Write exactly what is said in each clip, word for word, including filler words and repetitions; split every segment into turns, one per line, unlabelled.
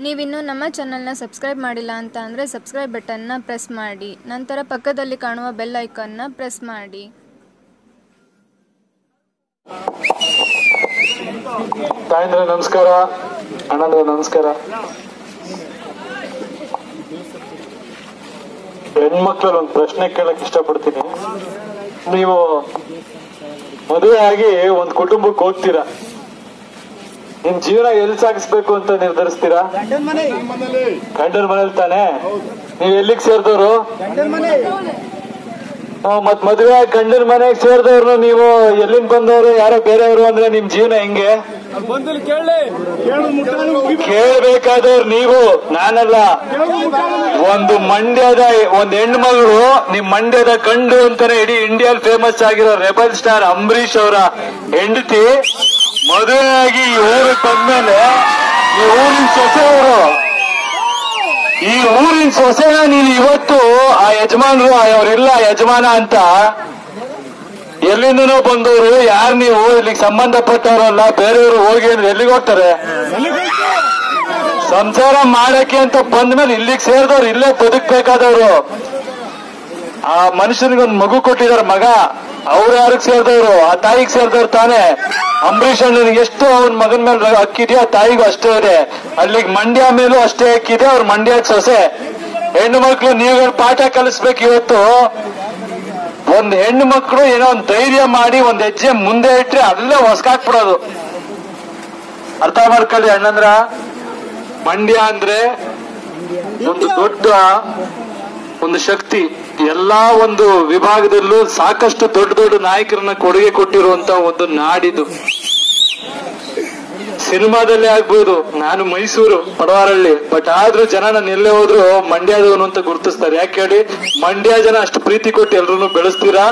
ನೀವಿನ್ನೂ ನಮ್ಮ ಚಾನೆಲ್ನ ಸಬ್ಸ್ಕ್ರೈಬ್ ಮಾಡಿಲ್ಲ ಅಂತ ಅಂದರೆ ಸಬ್ಸ್ಕ್ರೈಬ್ ಬಟನ್ನ ಪ್ರೆಸ್ ಮಾಡಿ, ನಂತರ ಪಕ್ಕದಲ್ಲಿ ಕಾಣುವ ಬೆಲ್ ಐಕಾನ್ನ ಪ್ರೆಸ್ ಮಾಡಿ.
ತಾಯಂದ್ರೆ ನಮಸ್ಕಾರ, ಅಣ್ಣಂದ್ರೆ ನಮಸ್ಕಾರ. ಹೆಣ್ಮಕ್ಳಲ್ಲಿ ಒಂದು ಪ್ರಶ್ನೆ ಕೇಳಕ್ ಇಷ್ಟಪಡ್ತೀನಿ. ನೀವು ಮದುವೆ ಆಗಿ ಒಂದ್ ಕುಟುಂಬಕ್ಕೆ ಹೋಗ್ತೀರಾ, ನಿಮ್ ಜೀವನ ಎಲ್ಲಿ ಸಾಗಿಸ್ಬೇಕು ಅಂತ ನಿರ್ಧರಿಸ್ತೀರಾ? ಗಂಡನ ಮನೇಲಿ ತಾನೆ. ನೀವ್ ಎಲ್ಲಿಗೆ ಸೇರಿದವರು? ಮತ್ ಮದುವೆ ಗಂಡನ ಮನೆಗೆ ಸೇರಿದವ್ರು ನೀವು ಎಲ್ಲಿಂದ ಬಂದವರು? ಯಾರೋ ಬೇರೆಯವರು ಅಂದ್ರೆ ನಿಮ್ ಜೀವನ ಹೆಂಗೆ? ಕೇಳ್ಬೇಕಾದವ್ರು ನೀವು, ನಾನಲ್ಲ. ಒಂದು ಮಂಡ್ಯದ ಒಂದ್ ಹೆಣ್ಮಗಳು, ನಿಮ್ ಮಂಡ್ಯದ ಗಂಡು ಅಂತಾನೆ ಇಡೀ ಇಂಡಿಯಾಲ್ ಫೇಮಸ್ ಆಗಿರೋ ರೆಬಲ್ ಸ್ಟಾರ್ ಅಂಬರೀಶ್ ಅವರ ಹೆಂಡತಿ ಮದುವೆಯಾಗಿ ಈ ಊರಿಗೆ ಬಂದ್ಮೇಲೆ ಈ ಊರಿನ ಸೊಸೆಯವರು, ಈ ಊರಿನ ಸೊಸೆನ ನೀನು ಇವತ್ತು ಆ ಯಜಮಾನರು ಅವ್ರಿಲ್ಲ ಯಜಮಾನ ಅಂತ ಎಲ್ಲಿಂದನೋ ಬಂದವರು, ಯಾರು ನೀವು ಇಲ್ಲಿಗೆ ಸಂಬಂಧಪಟ್ಟವರಲ್ಲ, ಬೇರೆಯವರು ಹೋಗಿ ಎಲ್ಲಿಗೆ ಹೋಗ್ತಾರೆ? ಸಂಸಾರ ಮಾಡಕ್ಕೆ ಅಂತ ಬಂದ್ಮೇಲೆ ಇಲ್ಲಿಗೆ ಸೇರಿದವ್ರು, ಇಲ್ಲೇ ಬದುಕ್ಬೇಕಾದವ್ರು. ಆ ಮನುಷ್ಯನಿಗೊಂದು ಮಗು ಕೊಟ್ಟಿದಾರ ಮಗ, ಅವ್ರು ಯಾರಿಗೆ ಸೇರಿದವ್ರು? ಆ ತಾಯಿಗೆ ಸೇರಿದವ್ರು ತಾನೆ. ಅಂಬರೀಷ್ ಅಣ್ಣನಿಗೆ ಎಷ್ಟು ಅವನ ಮಗನ ಮೇಲೆ ಹಕ್ಕಿದೆಯೋ ಆ ತಾಯಿಗೂ ಅಷ್ಟೇ ಇದೆ. ಅಲ್ಲಿಗೆ ಮಂಡ್ಯ ಮೇಲೂ ಅಷ್ಟೇ ಹಕ್ಕಿದೆ. ಅವ್ರ ಮಂಡ್ಯ ಸೊಸೆ. ಹೆಣ್ಣು ಮಕ್ಳು ನೀವುಗಳು ಪಾಠ ಕಲಿಸ್ಬೇಕು ಇವತ್ತು. ಒಂದ್ ಹೆಣ್ಣು ಮಕ್ಕಳು ಏನೋ ಒಂದ್ ಧೈರ್ಯ ಮಾಡಿ ಒಂದ್ ಹೆಜ್ಜೆ ಮುಂದೆ ಇಟ್ರೆ ಅಲ್ಲೇ ಹೊಸ್ಕಾಕ್ಬಿಡೋದು. ಅರ್ಥ ಮಾಡ್ಕೊಳ್ಳಿ ಅಣ್ಣಂದ್ರ. ಮಂಡ್ಯ ಅಂದ್ರೆ ಒಂದು ದೊಡ್ಡ ಒಂದು ಶಕ್ತಿ. ಎಲ್ಲಾ ಒಂದು ವಿಭಾಗದಲ್ಲೂ ಸಾಕಷ್ಟು ದೊಡ್ಡ ದೊಡ್ಡ ನಾಯಕರನ್ನ ಕೊಡುಗೆ ಕೊಟ್ಟಿರುವಂತ ಒಂದು ನಾಡಿದು. ಸಿನಿಮಾದಲ್ಲೇ ಆಗ್ಬೋದು. ನಾನು ಮೈಸೂರು ಪಡವಾರಳ್ಳಿ, ಬಟ್ ಆದ್ರೂ ಜನ ನಾನು ಎಲ್ಲೇ ಹೋದ್ರು ಮಂಡ್ಯದವನು ಅಂತ ಗುರುತಿಸ್ತಾರೆ. ಯಾಕೆ ಹೇಳಿ? ಮಂಡ್ಯ ಜನ ಅಷ್ಟು ಪ್ರೀತಿ ಕೊಟ್ಟು ಎಲ್ರು ಬೆಳೆಸ್ತೀರಾ.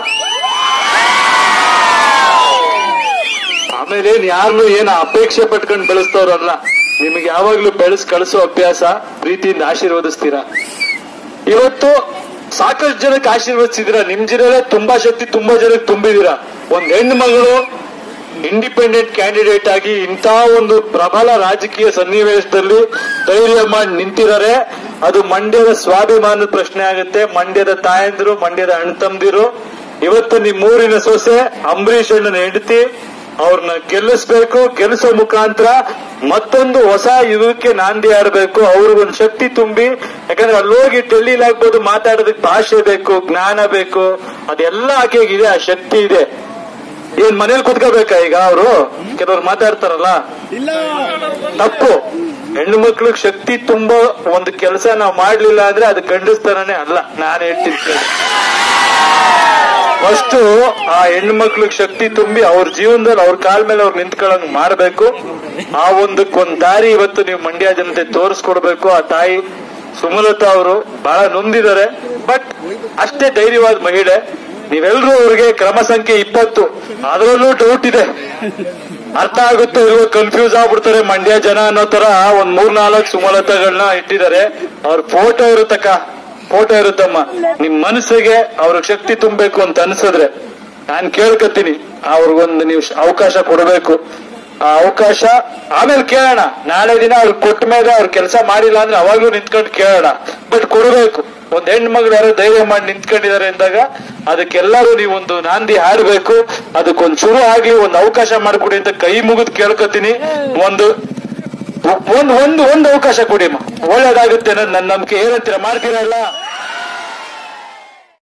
ಆಮೇಲೆ ಯಾರನ್ನು ಏನು ಅಪೇಕ್ಷೆ ಪಟ್ಕೊಂಡು ಬೆಳೆಸ್ತವ್ರಲ್ಲ, ನಿಮಗೆ ಯಾವಾಗ್ಲೂ ಬೆಳೆಸ್ ಕಳಿಸೋ ಅಭ್ಯಾಸ, ಪ್ರೀತಿಯಿಂದ ಆಶೀರ್ವದಿಸ್ತೀರಾ. ಇವತ್ತು ಸಾಕಷ್ಟು ಜನಕ್ಕೆ ಆಶೀರ್ವದಿಸಿದೀರಾ. ನಿಮ್ ಜಿಲ್ಲೆಯಲ್ಲೇ ತುಂಬಾ ಶಕ್ತಿ ತುಂಬಾ ಜನಕ್ಕೆ ತುಂಬಿದೀರಾ. ಒಂದ್ ಹೆಣ್ಣು ಮಗಳು ಇಂಡಿಪೆಂಡೆಂಟ್ ಕ್ಯಾಂಡಿಡೇಟ್ ಆಗಿ ಇಂಥ ಒಂದು ಪ್ರಬಲ ರಾಜಕೀಯ ಸನ್ನಿವೇಶದಲ್ಲಿ ಧೈರ್ಯ ಮಾಡಿ ನಿಂತಿದ್ದಾರೆ. ಅದು ಮಂಡ್ಯದ ಸ್ವಾಭಿಮಾನದ ಪ್ರಶ್ನೆ ಆಗುತ್ತೆ. ಮಂಡ್ಯದ ತಾಯಂದಿರು, ಮಂಡ್ಯದ ಅಣ್ತಂದಿರು, ಇವತ್ತು ನಿಮ್ಮೂರಿನ ಸೊಸೆ ಅಂಬರೀಷ್ ಅಣ್ಣನ ಹೆಂಡತಿ, ಅವ್ರನ್ನ ಗೆಲ್ಲಿಸ್ಬೇಕು. ಗೆಲ್ಲಿಸೋ ಮುಖಾಂತರ ಮತ್ತೊಂದು ಹೊಸ ಯುಗಕ್ಕೆ ನಾಂದಿ ಆಡಬೇಕು. ಅವ್ರಿಗೊಂದು ಶಕ್ತಿ ತುಂಬಿ, ಯಾಕಂದ್ರೆ ಅಲ್ಲಿ ಹೋಗಿ ಡೆಲ್ಲಿಲಿ ಆಗ್ಬೋದು ಮಾತಾಡೋದಕ್ಕೆ ಭಾಷೆ ಬೇಕು, ಜ್ಞಾನ ಬೇಕು, ಅದೆಲ್ಲ ಆಕೆಗಿದೆ. ಆ ಶಕ್ತಿ ಇದೆ. ಏನ್ ಮನೇಲಿ ಕುತ್ಕೋಬೇಕಾ ಈಗ? ಅವರು ಕೆಲವ್ರು ಮಾತಾಡ್ತಾರಲ್ಲ, ತಪ್ಪು. ಹೆಣ್ಣು ಮಕ್ಳಿಗೆ ಶಕ್ತಿ ತುಂಬೋ ಒಂದು ಕೆಲಸ ನಾವು ಮಾಡ್ಲಿಲ್ಲ ಅಂದ್ರೆ ಅದು ಗಂಡಸ್ತರನೇ ಅಲ್ಲ. ನಾನು ಹೇಳ್ತೀನಿ, ಫಸ್ಟ್ ಆ ಹೆಣ್ಣು ಮಕ್ಳಿಗೆ ಶಕ್ತಿ ತುಂಬಿ ಅವ್ರ ಜೀವನದಲ್ಲಿ ಅವ್ರ ಕಾಲ ಮೇಲೆ ಅವ್ರು ನಿಂತ್ಕೊಳ್ಳಂಗ್ ಮಾಡ್ಬೇಕು. ಆ ಒಂದಕ್ಕೊಂದ್ ದಾರಿ ಇವತ್ತು ನೀವು ಮಂಡ್ಯ ಜನತೆ ತೋರಿಸ್ಕೊಡ್ಬೇಕು. ಆ ತಾಯಿ ಸುಮಲತಾ ಅವರು ಬಹಳ ನೊಂದಿದ್ದಾರೆ, ಬಟ್ ಅಷ್ಟೇ ಧೈರ್ಯವಾದ ಮಹಿಳೆ. ನೀವೆಲ್ಲರೂ ಅವ್ರಿಗೆ ಕ್ರಮ ಸಂಖ್ಯೆ ಇಪ್ಪತ್ತು, ಅದರಲ್ಲೂ ಡೌಟ್ ಇದೆ. ಅರ್ಥ ಆಗುತ್ತೋ ಇಲ್ವೋ, ಕನ್ಫ್ಯೂಸ್ ಆಗ್ಬಿಡ್ತಾರೆ ಮಂಡ್ಯ ಜನ ಅನ್ನೋ ತರ ಒಂದ್ ಮೂರ್ ನಾಲ್ಕು ಸುಮಲತಾಗಳನ್ನ ಇಟ್ಟಿದ್ದಾರೆ. ಅವ್ರ ಫೋಟೋ ಇರುತ್ತಕ್ಕ, ಫೋಟೋ ಇರುತ್ತಮ್ಮ. ನಿಮ್ ಮನಸ್ಸಿಗೆ ಅವ್ರಿಗೆ ಶಕ್ತಿ ತುಂಬಬೇಕು ಅಂತ ಅನ್ಸಿದ್ರೆ ನಾನ್ ಕೇಳ್ಕತ್ತೀನಿ, ಅವ್ರಿಗೊಂದು ನೀವು ಅವಕಾಶ ಕೊಡಬೇಕು. ಆ ಅವಕಾಶ ಆಮೇಲೆ ಕೇಳೋಣ. ನಾಳೆ ದಿನ ಅವ್ರಿಗೆ ಕೊಟ್ಟ ಮೇಲೆ ಅವ್ರ ಕೆಲಸ ಮಾಡಿಲ್ಲ ಅಂದ್ರೆ ಅವಾಗ್ಲೂ ನಿಂತ್ಕೊಂಡು ಕೇಳೋಣ, ಬಟ್ ಕೊಡಬೇಕು. ಒಂದ್ ಹೆಣ್ಣು ಮಗಳು ಯಾರೋ ಧೈರ್ಯ ಮಾಡಿ ನಿಂತ್ಕೊಂಡಿದ್ದಾರೆ ಅಂದಾಗ ಅದಕ್ಕೆಲ್ಲರೂ ನೀವೊಂದು ನಾಂದಿ ಹಾಡಬೇಕು. ಅದಕ್ಕೊಂದ್ ಶುರು ಆಗ್ಲಿ, ಒಂದ್ ಅವಕಾಶ ಮಾಡ್ಕೊಡಿ ಅಂತ ಕೈ ಮುಗಿದು ಕೇಳ್ಕೊತೀನಿ. ಒಂದು ಒಂದು ಒಂದು ಒಂದು ಅವಕಾಶ ಕೊಡಿ ಅಮ್ಮ, ಒಳ್ಳೇದಾಗುತ್ತೆ ಅನ್ನೋದು ನನ್ನ ನಂಬಿಕೆ. ಏನಂತೀರ? ಮಾಡ್ತೀರಲ್ಲ?